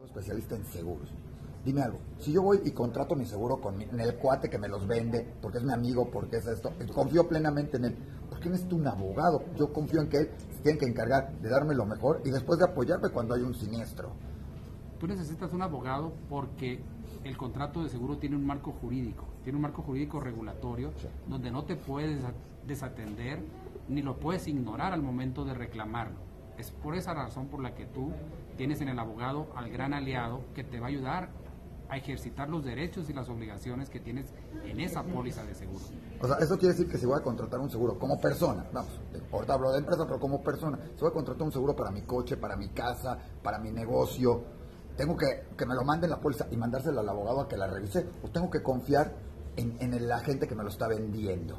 especialista en seguros. Dime algo, si yo voy y contrato mi seguro con el cuate que me los vende, porque es mi amigo, porque es esto, confío plenamente en él, ¿por qué necesito un abogado? Yo confío en que él se tiene que encargar de darme lo mejor y después de apoyarme cuando hay un siniestro. Tú necesitas un abogado porque el contrato de seguro tiene un marco jurídico regulatorio, sí, donde no te puedes desatender ni lo puedes ignorar al momento de reclamarlo. Es por esa razón por la que tú tienes en el abogado al gran aliado que te va a ayudar a ejercitar los derechos y las obligaciones que tienes en esa póliza de seguro. O sea, eso quiere decir que si voy a contratar un seguro como persona, vamos, ahorita hablo de empresa, pero como persona, si voy a contratar un seguro para mi coche, para mi casa, para mi negocio, tengo que me lo manden la póliza y mandársela al abogado a que la revise, o tengo que confiar en el agente que me lo está vendiendo.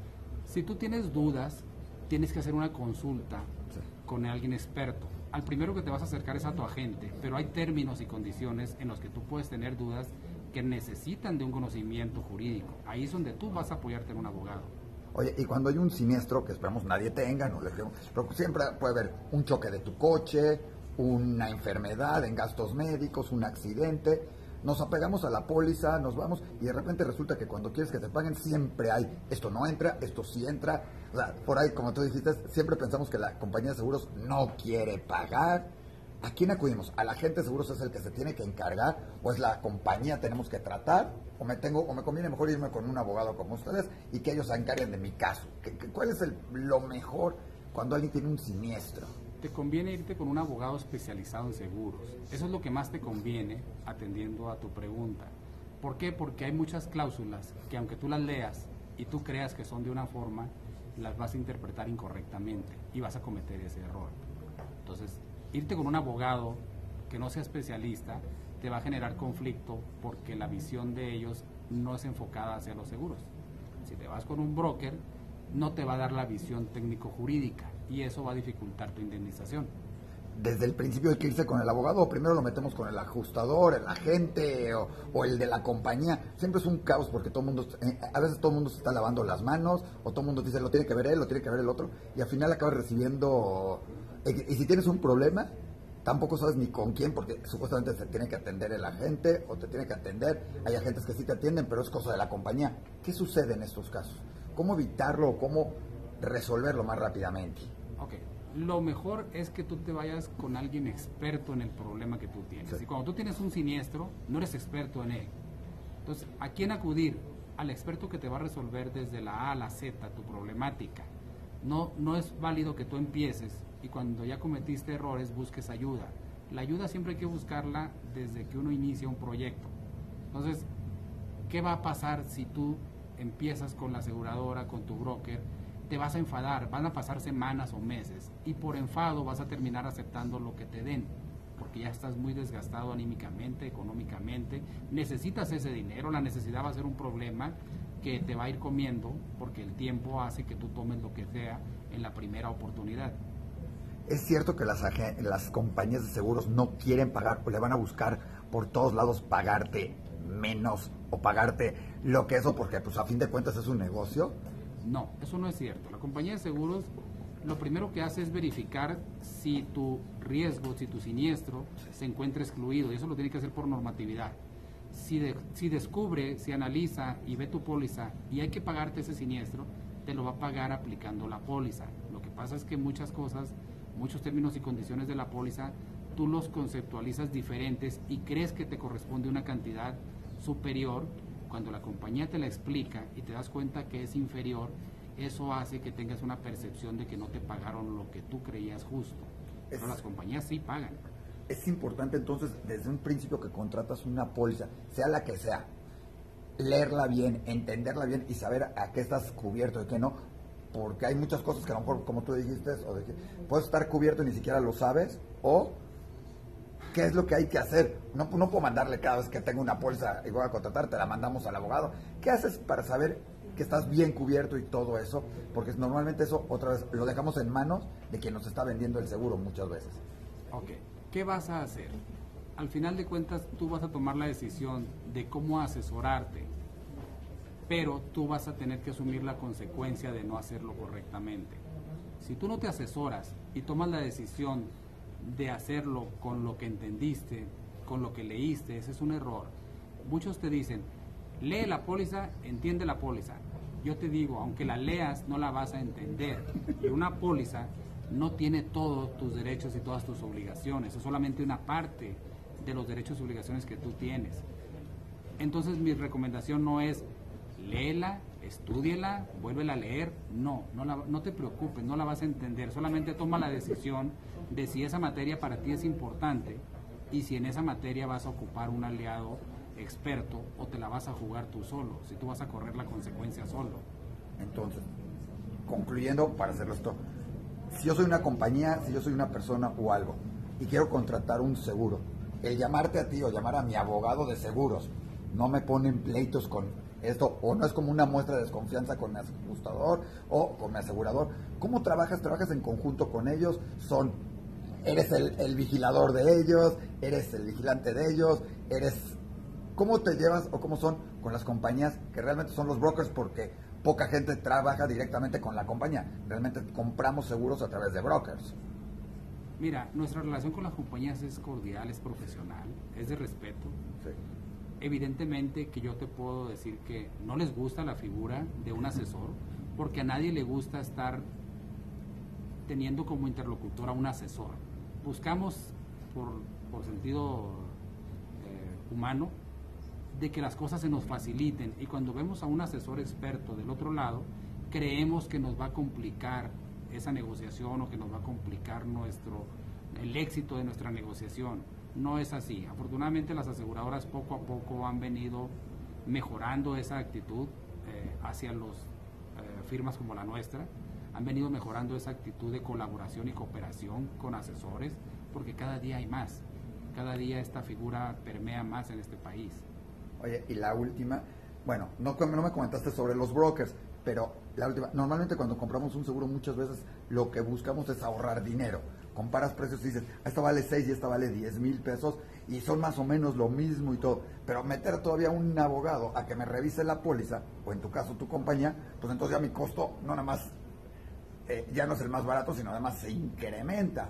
Si tú tienes dudas, tienes que hacer una consulta, sí, con alguien experto. Al primero que te vas a acercar es a tu agente, pero hay términos y condiciones en los que tú puedes tener dudas que necesitan de un conocimiento jurídico. Ahí es donde tú vas a apoyarte en un abogado. Oye, y cuando hay un siniestro, que esperamos nadie tenga, no le creo, pero siempre puede haber un choque de tu coche, una enfermedad en gastos médicos, un accidente, nos apegamos a la póliza, nos vamos y de repente resulta que cuando quieres que te paguen siempre hay, esto no entra, esto sí entra, o sea, por ahí como tú dijiste, siempre pensamos que la compañía de seguros no quiere pagar. ¿A quién acudimos? ¿Al agente de seguros es el que se tiene que encargar o es la compañía tenemos que tratar? ¿O me conviene mejor irme con un abogado como ustedes y que ellos se encarguen de mi caso? ¿Cuál es lo mejor cuando alguien tiene un siniestro? Te conviene irte con un abogado especializado en seguros. Eso es lo que más te conviene atendiendo a tu pregunta. ¿Por qué? Porque hay muchas cláusulas que aunque tú las leas y tú creas que son de una forma, las vas a interpretar incorrectamente y vas a cometer ese error. Entonces, irte con un abogado que no sea especialista te va a generar conflicto porque la visión de ellos no es enfocada hacia los seguros. Si te vas con un broker, no te va a dar la visión técnico-jurídica y eso va a dificultar tu indemnización. Desde el principio hay que irse con el abogado o primero lo metemos con el ajustador, el agente o el de la compañía. Siempre es un caos porque todo el mundo, a veces todo el mundo se está lavando las manos o todo el mundo dice lo tiene que ver él, lo tiene que ver el otro y al final acabas recibiendo, y si tienes un problema tampoco sabes ni con quién porque supuestamente se tiene que atender el agente o te tiene que atender, hay agentes que sí te atienden pero es cosa de la compañía. ¿Qué sucede en estos casos? ¿Cómo evitarlo o cómo resolverlo más rápidamente? Ok, lo mejor es que tú te vayas con alguien experto en el problema que tú tienes. Sí. Y cuando tú tienes un siniestro, no eres experto en él. Entonces, ¿a quién acudir? Al experto que te va a resolver desde la A a la Z tu problemática. No es válido que tú empieces y cuando ya cometiste errores busques ayuda. La ayuda siempre hay que buscarla desde que uno inicia un proyecto. Entonces, ¿qué va a pasar si tú empiezas con la aseguradora, con tu broker? Te vas a enfadar, van a pasar semanas o meses y por enfado vas a terminar aceptando lo que te den porque ya estás muy desgastado anímicamente, económicamente, necesitas ese dinero, la necesidad va a ser un problema que te va a ir comiendo porque el tiempo hace que tú tomes lo que sea en la primera oportunidad. ¿Es cierto que las compañías de seguros no quieren pagar o le van a buscar por todos lados pagarte menos o pagarte lo que eso porque pues a fin de cuentas es un negocio? No, eso no es cierto. La compañía de seguros lo primero que hace es verificar si tu riesgo, si tu siniestro se encuentra excluido y eso lo tiene que hacer por normatividad. Si descubre, si analiza y ve tu póliza y hay que pagarte ese siniestro, te lo va a pagar aplicando la póliza. Lo que pasa es que muchas cosas, muchos términos y condiciones de la póliza, tú los conceptualizas diferentes y crees que te corresponde una cantidad superior. Cuando la compañía te la explica y te das cuenta que es inferior, eso hace que tengas una percepción de que no te pagaron lo que tú creías justo. Pero las compañías sí pagan. Es importante entonces, desde un principio que contratas una póliza, sea la que sea, leerla bien, entenderla bien y saber a qué estás cubierto y a qué no, porque hay muchas cosas que a lo mejor, como tú dijiste, o de que puedes estar cubierto y ni siquiera lo sabes, o qué es lo que hay que hacer. No puedo mandarle cada vez que tengo una póliza y voy a contratar, te la mandamos al abogado. ¿Qué haces para saber que estás bien cubierto y todo eso? Porque normalmente eso, otra vez, lo dejamos en manos de quien nos está vendiendo el seguro muchas veces. Ok, ¿qué vas a hacer? Al final de cuentas, tú vas a tomar la decisión de cómo asesorarte, pero tú vas a tener que asumir la consecuencia de no hacerlo correctamente. Si tú no te asesoras y tomas la decisión de hacerlo con lo que entendiste con lo que leíste, ese es un error. Muchos te dicen, lee la póliza, entiende la póliza. Yo te digo, aunque la leas, no la vas a entender. Y una póliza no tiene todos tus derechos y todas tus obligaciones, es solamente una parte de los derechos y obligaciones que tú tienes. Entonces mi recomendación no es léela, estúdiela, vuélvela a leer, no te preocupes, no la vas a entender, solamente toma la decisión de si esa materia para ti es importante y si en esa materia vas a ocupar un aliado experto o te la vas a jugar tú solo, si tú vas a correr la consecuencia solo. Entonces, concluyendo, para hacerlo esto, si yo soy una compañía, si yo soy una persona o algo y quiero contratar un seguro, el llamarte a ti o llamar a mi abogado de seguros no me ponen pleitos con esto, o no es como una muestra de desconfianza con mi ajustador o con mi asegurador. ¿Cómo trabajas? ¿Trabajas en conjunto con ellos? ¿Eres el vigilador de ellos? ¿Eres el vigilante de ellos? ¿Cómo te llevas o cómo son con las compañías que realmente son los brokers? Porque poca gente trabaja directamente con la compañía. Realmente compramos seguros a través de brokers. Mira, nuestra relación con las compañías es cordial, es profesional, es de respeto. Sí. Evidentemente que yo te puedo decir que no les gusta la figura de un asesor, porque a nadie le gusta estar teniendo como interlocutor a un asesor. Buscamos, por sentido humano, de que las cosas se nos faciliten, y cuando vemos a un asesor experto del otro lado, creemos que nos va a complicar esa negociación o que nos va a complicar el éxito de nuestra negociación. No es así. Afortunadamente las aseguradoras poco a poco han venido mejorando esa actitud hacia las firmas como la nuestra, han venido mejorando esa actitud de colaboración y cooperación con asesores, porque cada día hay más, cada día esta figura permea más en este país. Oye, y la última, bueno, no me comentaste sobre los brokers, pero la última, normalmente cuando compramos un seguro muchas veces lo que buscamos es ahorrar dinero. Comparas precios y dices, esta vale 6 y esta vale 10,000 pesos y son más o menos lo mismo y todo, pero meter todavía un abogado a que me revise la póliza, o en tu caso tu compañía, pues entonces ya mi costo no nada más, ya no es el más barato, sino además se incrementa.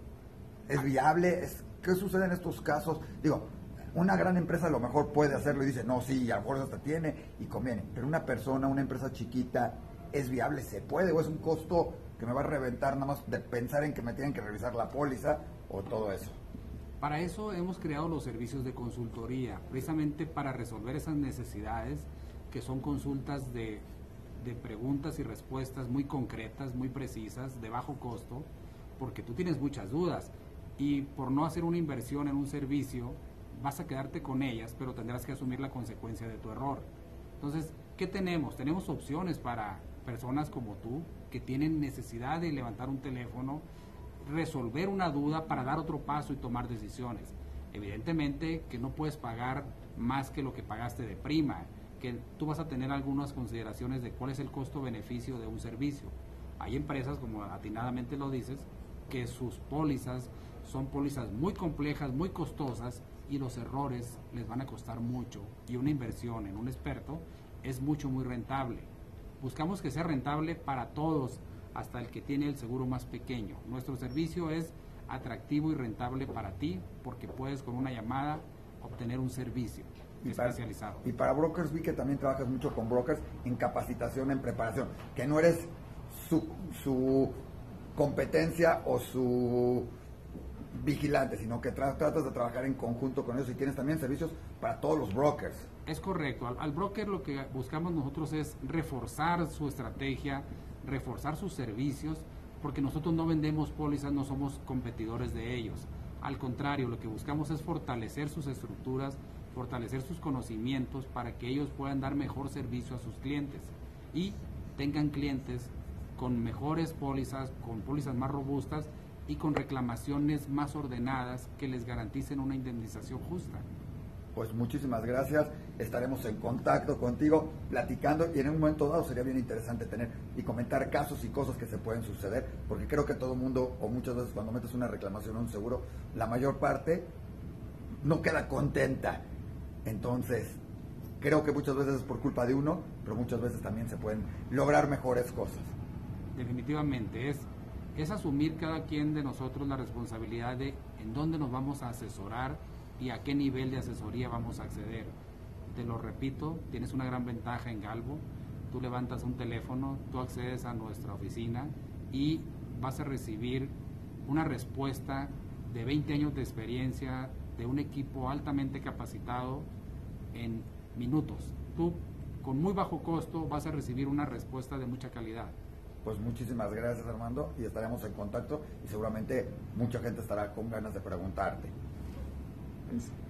¿Es viable? ¿Qué sucede en estos casos? Digo, una gran empresa a lo mejor puede hacerlo y dice, no, sí, a lo mejor hasta tiene y conviene, pero una persona, una empresa chiquita, ¿es viable? ¿Se puede? ¿O es un costo que me va a reventar nada más de pensar en que me tienen que revisar la póliza o todo eso? Para eso hemos creado los servicios de consultoría, precisamente para resolver esas necesidades, que son consultas de preguntas y respuestas muy concretas, muy precisas, de bajo costo, porque tú tienes muchas dudas y por no hacer una inversión en un servicio vas a quedarte con ellas, pero tendrás que asumir la consecuencia de tu error. Entonces, ¿qué tenemos? Tenemos opciones para personas como tú que tienen necesidad de levantar un teléfono, resolver una duda para dar otro paso y tomar decisiones. Evidentemente que no puedes pagar más que lo que pagaste de prima, que tú vas a tener algunas consideraciones de cuál es el costo-beneficio de un servicio. Hay empresas, como atinadamente lo dices, que sus pólizas son pólizas muy complejas, muy costosas, y los errores les van a costar mucho, y una inversión en un experto es muy rentable. Buscamos que sea rentable para todos, hasta el que tiene el seguro más pequeño. Nuestro servicio es atractivo y rentable para ti, porque puedes con una llamada obtener un servicio especializado. Y para brokers, vi que también trabajas mucho con brokers en capacitación, en preparación, que no eres su competencia o su vigilante, sino que tratas de trabajar en conjunto con ellos, y tienes también servicios para todos los brokers. Es correcto. Al broker lo que buscamos nosotros es reforzar su estrategia, reforzar sus servicios, porque nosotros no vendemos pólizas, no somos competidores de ellos. Al contrario, lo que buscamos es fortalecer sus estructuras, fortalecer sus conocimientos para que ellos puedan dar mejor servicio a sus clientes y tengan clientes con mejores pólizas, con pólizas más robustas y con reclamaciones más ordenadas que les garanticen una indemnización justa. Pues muchísimas gracias, estaremos en contacto contigo, platicando, y en un momento dado sería bien interesante tener y comentar casos y cosas que se pueden suceder, porque creo que todo el mundo, o muchas veces cuando metes una reclamación a un seguro, la mayor parte no queda contenta. Entonces, creo que muchas veces es por culpa de uno, pero muchas veces también se pueden lograr mejores cosas. Definitivamente, es asumir cada quien de nosotros la responsabilidad de en dónde nos vamos a asesorar, y a qué nivel de asesoría vamos a acceder. Te lo repito, tienes una gran ventaja en Galvo. Tú levantas un teléfono, tú accedes a nuestra oficina y vas a recibir una respuesta de 20 años de experiencia, de un equipo altamente capacitado en minutos. Tú, con muy bajo costo, vas a recibir una respuesta de mucha calidad. Pues muchísimas gracias, Armando, y estaremos en contacto y seguramente mucha gente estará con ganas de preguntarte.